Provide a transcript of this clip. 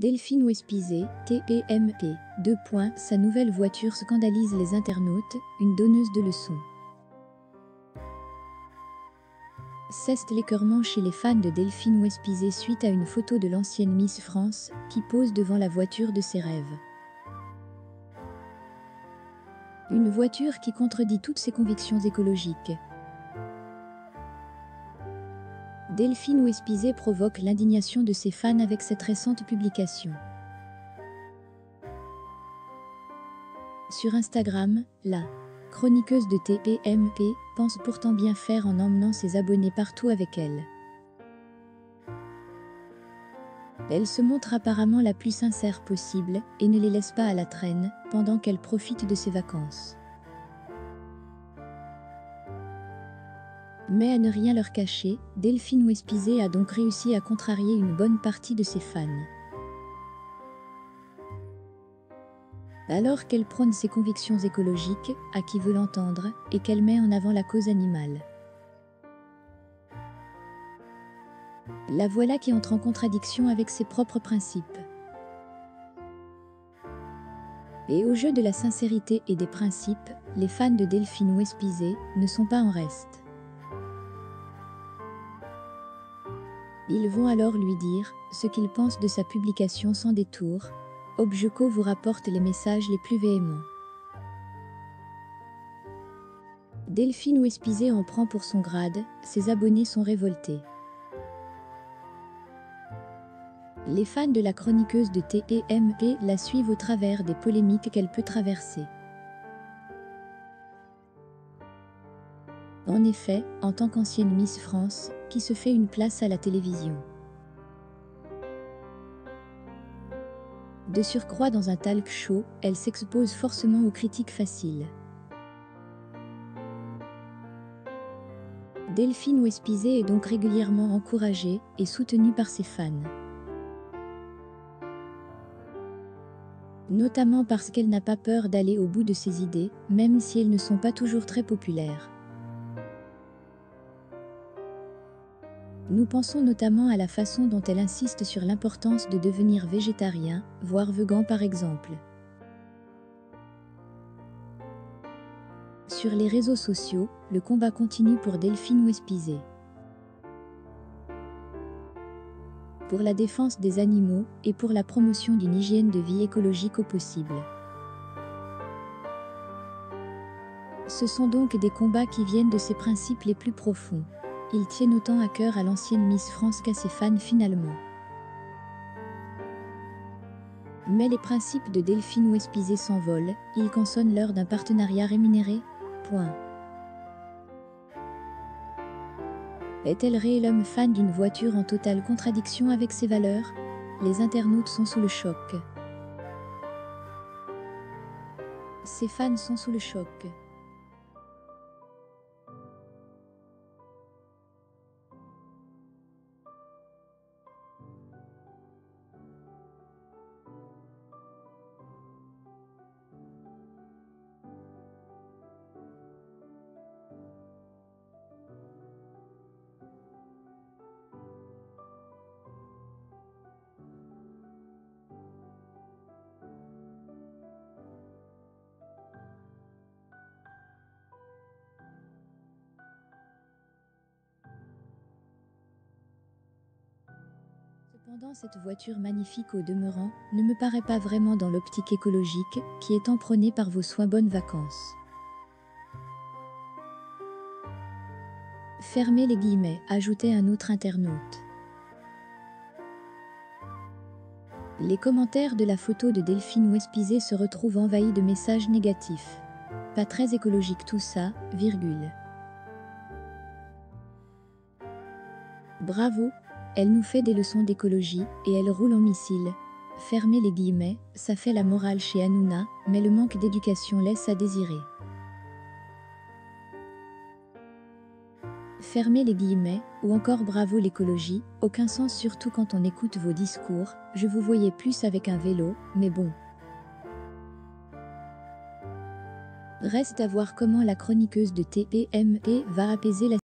Delphine Wespizet, TPMP. Sa nouvelle voiture scandalise les internautes, une donneuse de leçons. Ceste l'écœurement chez les fans de Delphine Wespizet suite à une photo de l'ancienne Miss France, qui pose devant la voiture de ses rêves. Une voiture qui contredit toutes ses convictions écologiques. Delphine Wespizet provoque l'indignation de ses fans avec cette récente publication. Sur Instagram, la chroniqueuse de TPMP pense pourtant bien faire en emmenant ses abonnés partout avec elle. Elle se montre apparemment la plus sincère possible et ne les laisse pas à la traîne pendant qu'elle profite de ses vacances. Mais à ne rien leur cacher, Delphine Wespizet a donc réussi à contrarier une bonne partie de ses fans. Alors qu'elle prône ses convictions écologiques, à qui veut l'entendre, et qu'elle met en avant la cause animale. La voilà qui entre en contradiction avec ses propres principes. Et au jeu de la sincérité et des principes, les fans de Delphine Wespizet ne sont pas en reste. Ils vont alors lui dire ce qu'ils pensent de sa publication sans détour. Objeko vous rapporte les messages les plus véhéments. Delphine Wespizet en prend pour son grade, ses abonnés sont révoltés. Les fans de la chroniqueuse de TPMP la suivent au travers des polémiques qu'elle peut traverser. En effet, en tant qu'ancienne Miss France, qui se fait une place à la télévision. De surcroît dans un talk show, elle s'expose forcément aux critiques faciles. Delphine Wespizet est donc régulièrement encouragée et soutenue par ses fans. Notamment parce qu'elle n'a pas peur d'aller au bout de ses idées, même si elles ne sont pas toujours très populaires. Nous pensons notamment à la façon dont elle insiste sur l'importance de devenir végétarien, voire végan par exemple. Sur les réseaux sociaux, le combat continue pour Delphine Wespizet. Pour la défense des animaux et pour la promotion d'une hygiène de vie écologique au possible. Ce sont donc des combats qui viennent de ses principes les plus profonds. Ils tiennent autant à cœur à l'ancienne Miss France qu'à ses fans finalement. Mais les principes de Delphine Wespizet s'envolent, ils consonnent l'heure d'un partenariat rémunéré. Est-elle réellement fan d'une voiture en totale contradiction avec ses valeurs? Les internautes sont sous le choc. Ses fans sont sous le choc. Cependant, cette voiture magnifique au demeurant ne me paraît pas vraiment dans l'optique écologique qui est prônée par vos soi-bonnes vacances. Fermez les guillemets, ajoutait un autre internaute. Les commentaires de la photo de Delphine Wespizet se retrouvent envahis de messages négatifs. Pas très écologique tout ça, virgule. Bravo, elle nous fait des leçons d'écologie et elle roule en missile. Fermez les guillemets, ça fait la morale chez Hanouna, mais le manque d'éducation laisse à désirer. Fermez les guillemets, ou encore bravo l'écologie, aucun sens surtout quand on écoute vos discours, je vous voyais plus avec un vélo, mais bon. Reste à voir comment la chroniqueuse de TPMP va apaiser la